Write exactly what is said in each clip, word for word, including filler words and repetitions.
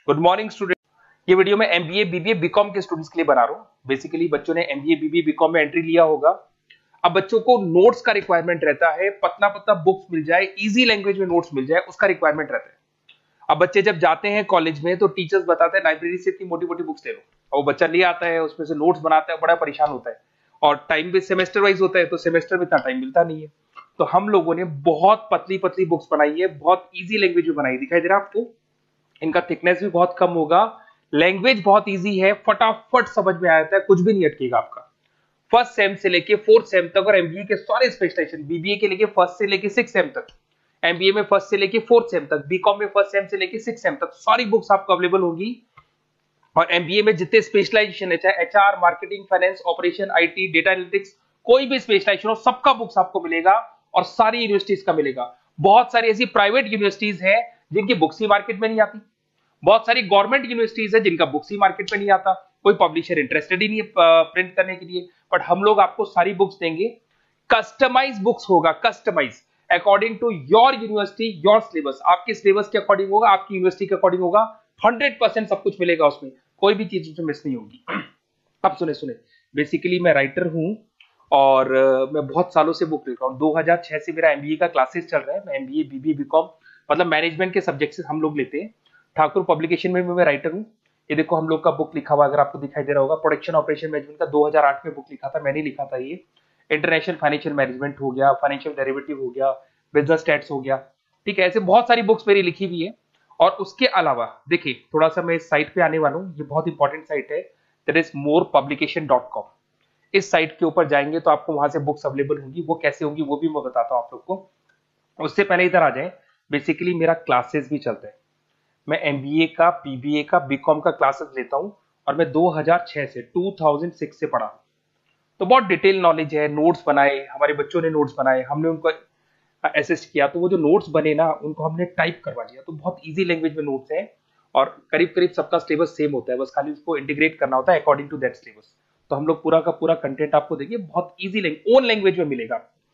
Good morning student. ये video मैं MBA BBA BCom के स्टूडेंट्स के लिए बना रहा हूँ। बेसिकली बच्चों ने एमबीए बीबीए बीकॉम में एंट्री लिया होगा। अब बच्चों को नोट्स का रिक्वायरमेंट रहता है, पतला पतला बुक्स मिल जाए, इजी लैंग्वेज में नोट्स मिल जाए, उसका रिक्वायरमेंट रहता है। अब बच्चे जब जाते हैं कॉलेज में तो टीचर्स बताते हैं लाइब्रेरी से इतनी मोटी मोटी बुक्स ले लो, और वो बच्चा ले आता है, उसमें से नोट्स बनाता है, बड़ा परेशान होता है। और टाइम भी सेमेस्टर वाइज होता है, तो सेमेस्टर में इतना टाइम मिलता नहीं है। तो हम लोगों ने बहुत पतली पतली बुक्स बनाई है, बहुत ईजी लैंग्वेज में बनाई। दिखाई दे रहा है आपको? इनका थिकनेस भी बहुत कम होगा, लैंग्वेज बहुत इजी है, फटाफट समझ में आ जाता है, कुछ भी नहीं अटकेगा आपका। फर्स्ट सेम से लेके फोर्थ सेम तक, और एमबीए के सारे स्पेशलाइजेशन, बीबीए के लेके फर्स्ट से लेके सिक्स सेम तक, एमबीए में फर्स्ट से लेके फोर्थ सेम तक, बीकॉम में फर्स्ट सेम से लेके सिक्स सेम तक सारी बुक्स आपको अवेलेबल होगी। और एमबीए में जितने स्पेशलाइजेशन है, चाहे HR, marketing, finance, operation, IT, data analytics, कोई भी स्पेशलाइजेशन हो, सबका बुक्स आपको मिलेगा और सारी यूनिवर्सिटीज का मिलेगा। बहुत सारी ऐसी प्राइवेट यूनिवर्सिटीज हैं जिनकी बुक्स ही मार्केट में नहीं आती, बहुत सारी गवर्नमेंट यूनिवर्सिटीज है जिनका बुक्स ही मार्केट में नहीं आता, कोई पब्लिशर इंटरेस्टेड ही नहीं है प्रिंट करने के लिए। बट हम लोग आपको सारी बुक्स देंगे, कस्टमाइज बुक्स होगा, customise according to your university, your syllabus, आपके सिलेबस के अकॉर्डिंग होगा, आपकी यूनिवर्सिटी के अकॉर्डिंग होगा। हंड्रेड परसेंट सब कुछ मिलेगा उसमें, कोई भी चीज उसमें मिस नहीं होगी। अब सुने सुने बेसिकली मैं राइटर हूं और uh, मैं बहुत सालों से बुक लिख रहा हूँ। दो हज़ार छह से मेरा एमबीए का क्लासेस चल रहा है। मैं एमबीए बीबीए बीकॉम मतलब मैनेजमेंट के सब्जेक्ट से हम लोग लेते हैं। ठाकुर पब्लिकेशन में भी मैं राइटर हूँ। ये देखो हम लोग का बुक लिखा हुआ, अगर आपको दिखाई दे रहा होगा, प्रोडक्शन ऑपरेशन मैनेजमेंट का दो हज़ार आठ में बुक लिखा था, मैंने लिखा था ये। इंटरनेशनल फाइनेंशियल मैनेजमेंट हो गया, फाइनेंशियल डेरिवेटिव हो गया, बिजनेस स्टैट्स हो गया, ठीक है। ऐसे बहुत सारी बुक्स मेरी लिखी हुई है। और उसके अलावा देखिए, थोड़ा सा मैं इस साइट पे आने वाला हूँ, ये बहुत इंपॉर्टेंट साइट है, that is more publication dot com. इस साइट के ऊपर जाएंगे तो आपको वहां से बुक्स अवेलेबल होंगी। वो कैसे होंगी वो भी मैं बताता हूँ आप लोग को। उससे पहले इधर आ जाए, बेसिकली मेरा क्लासेस भी चलता है। मैं एमबीए का, बीबीए का, बीकॉम का क्लासेस लेता हूं और मैं दो हज़ार छह से दो हज़ार छह से पढ़ा हूं, तो बहुत डिटेल नॉलेज है। नोट्स बनाए, हमारे बच्चों ने नोट्स बनाए, हमने उनको असिस्ट किया, तो वो जो नोट्स बने ना, उनको हमने टाइप करवा दिया। तो बहुत इजी लैंग्वेज में नोट्स हैं और करीब करीब सबका सिलेबस सेम होता है, बस खाली उसको इंटीग्रेट करना होता है अकॉर्डिंग टू दैट सिलेबस। तो हम लोग पूरा का पूरा कंटेंट आपको देंगे, बहुत इजी लैंग्वेज, ओन लैंग्वेज में मिलेगा।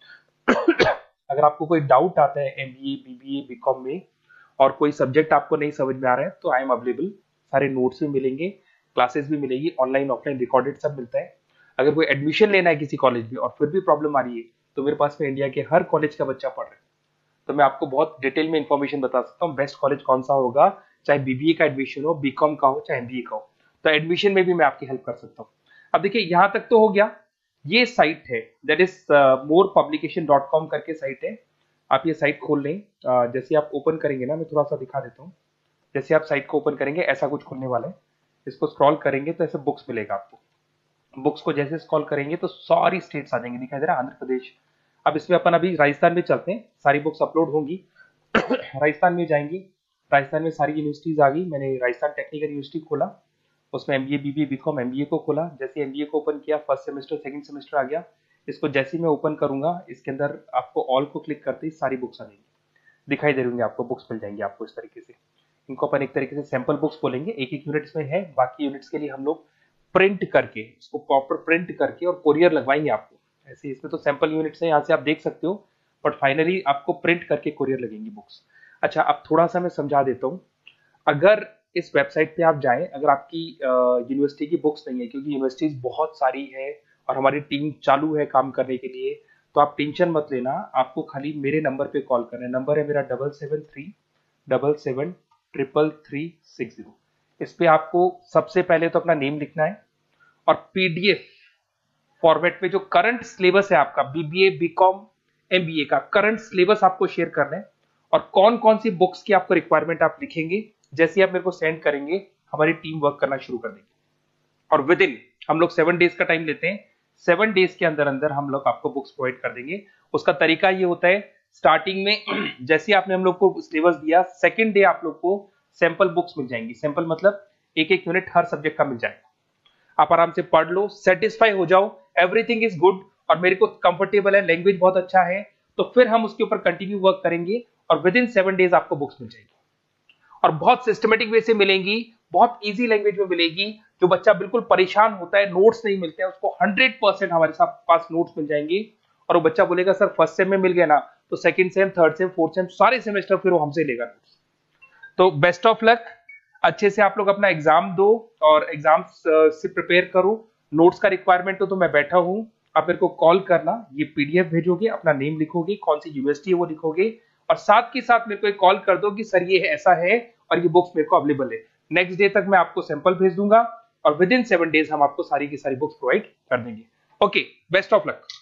अगर आपको कोई डाउट आता है एमबीए बीबीए बीकॉम में और कोई सब्जेक्ट आपको नहीं समझ में आ रहा है, तो आई एम अवेलेबल। सारे नोट्स भी मिलेंगे, क्लासेस भी मिलेगी, ऑनलाइन ऑफलाइन रिकॉर्डेड सब मिलता है। अगर कोई एडमिशन लेना है किसी कॉलेज में और फिर भी प्रॉब्लम आ रही है, तो मेरे पास में इंडिया के हर कॉलेज का बच्चा पढ़ रहा है, तो मैं आपको बहुत डिटेल में इंफॉर्मेशन बता सकता हूँ बेस्ट कॉलेज कौन सा होगा, चाहे बीबीए का एडमिशन हो, बीकॉम का हो, चाहे एमबीए का हो। तो एडमिशन में भी मैं आपकी हेल्प कर सकता हूँ। अब देखिए, यहां तक तो हो गया। ये साइट है, that is more publication dot com करके साइट है। आप ये साइट खोल लें। uh, जैसे आप ओपन करेंगे ना, मैं थोड़ा सा दिखा देता हूँ। जैसे आप साइट को ओपन करेंगे, ऐसा कुछ खुलने वाला है। इसको स्क्रॉल करेंगे तो ऐसे बुक्स मिलेगा आपको। बुक्स को जैसे स्क्रॉल करेंगे तो सारी स्टेट्स आ जाएंगी। दिखाई दे रहा है आंध्र प्रदेश। अब इसमें अपन अभी राजस्थान में चलते हैं, सारी बुक्स अपलोड होंगी। राजस्थान में जाएंगी, राजस्थान में सारी यूनिवर्सिटीज आ गई। मैंने राजस्थान टेक्निकल यूनिवर्सिटी खोला, उसमें एमबीए बीबीए बीकॉम एमबीए को खोला। जैसे एमबीए को ओपन किया, फर्स्ट सेमेस्टर सेकंड सेमेस्टर आ गया। इसको जैसे मैं ओपन करूंगा, इसके अंदर आपको ऑल को क्लिक करते ही सारी बुक्स आ जाएंगी, दिखाई दे रही होंगी आपको, बुक्स मिल जाएंगी आपको इस तरीके से। इनको अपन एक तरीके से सैंपल बुक्स बोलेंगे, एक एक यूनिट्स में है। बाकी यूनिट्स के लिए हम लोग प्रिंट करके, इसको प्रॉपर प्रिंट करके और कोरियर लगवाएंगे आपको। ऐसे इसमें तो सैंपल यूनिट्स है, यहाँ से आप देख सकते हो, बट फाइनली आपको प्रिंट करके कोरियर लगेंगी बुक्स। अच्छा, अब थोड़ा सा मैं समझा देता हूँ। अगर इस वेबसाइट पे आप जाएं, अगर आपकी यूनिवर्सिटी की बुक्स नहीं है, क्योंकि यूनिवर्सिटीज बहुत सारी है और हमारी टीम चालू है काम करने के लिए, तो आप टेंशन मत लेना। आपको खाली मेरे नंबर पे कॉल करना है। नंबर है मेरा double seven three double seven triple three six zero. इस पे आपको सबसे पहले तो अपना नेम लिखना है और पीडीएफ फॉर्मेट में जो करंट सिलेबस है आपका, बीबीए बीकॉम एमबीए का करंट सिलेबस आपको शेयर करना है। और कौन कौन सी बुक्स की आपको रिक्वायरमेंट आप लिखेंगे, जैसे आप मेरे को सेंड करेंगे, हमारी टीम वर्क करना शुरू कर देगी। और विद इन हम लोग सेवन डेज का टाइम लेते हैं। सेवन डेज के अंदर अंदर हम लोग आपको बुक्स प्रोवाइड कर देंगे। उसका तरीका ये होता है, स्टार्टिंग में जैसे आपने हम लोग को सिलेबस दिया, सेकंड डे आप लोग को सैंपल बुक्स मिल जाएंगी। सैंपल मतलब एक एक यूनिट हर सब्जेक्ट का मिल जाएगा। आप आराम से पढ़ लो, सेटिस्फाई हो जाओ, एवरीथिंग इज गुड और मेरे को कंफर्टेबल है, लैंग्वेज बहुत अच्छा है, तो फिर हम उसके ऊपर कंटिन्यू वर्क करेंगे और विद इन सेवन डेज आपको बुक्स मिल जाएगी। और बहुत सिस्टमेटिक वे से मिलेंगी, बहुत इजी लैंग्वेज में मिलेगी। जो बच्चा बिल्कुल परेशान होता है, नोट्स नहीं मिलते हैं, उसको हंड्रेड परसेंट हमारे साथ पास नोट्स मिल जाएंगे। और वो बच्चा बोलेगा सर फर्स्ट सेम में मिल गया ना, तो second sem, third sem, fourth sem, सारे सेमेस्टर फिर वो हमसे लेगा नोट्स। तो बेस्ट ऑफ लक। अच्छे से आप लोग अपना एग्जाम दो और एग्जाम से प्रिपेयर करो। नोट्स का रिक्वायरमेंट हो तो मैं बैठा हूँ, आप मेरे को कॉल करना, ये पीडीएफ भेजोगे, अपना नेम लिखोगे, कौन सी यूनिवर्सिटी है वो लिखोगे, और साथ के साथ मेरे को एक कॉल कर दो कि सर ये ऐसा है और ये बुक्स मेरे को अवेलेबल है। नेक्स्ट डे तक मैं आपको सैंपल भेज दूंगा और विद इन सेवन डेज हम आपको सारी की सारी बुक्स प्रोवाइड कर देंगे। Okay, best of luck.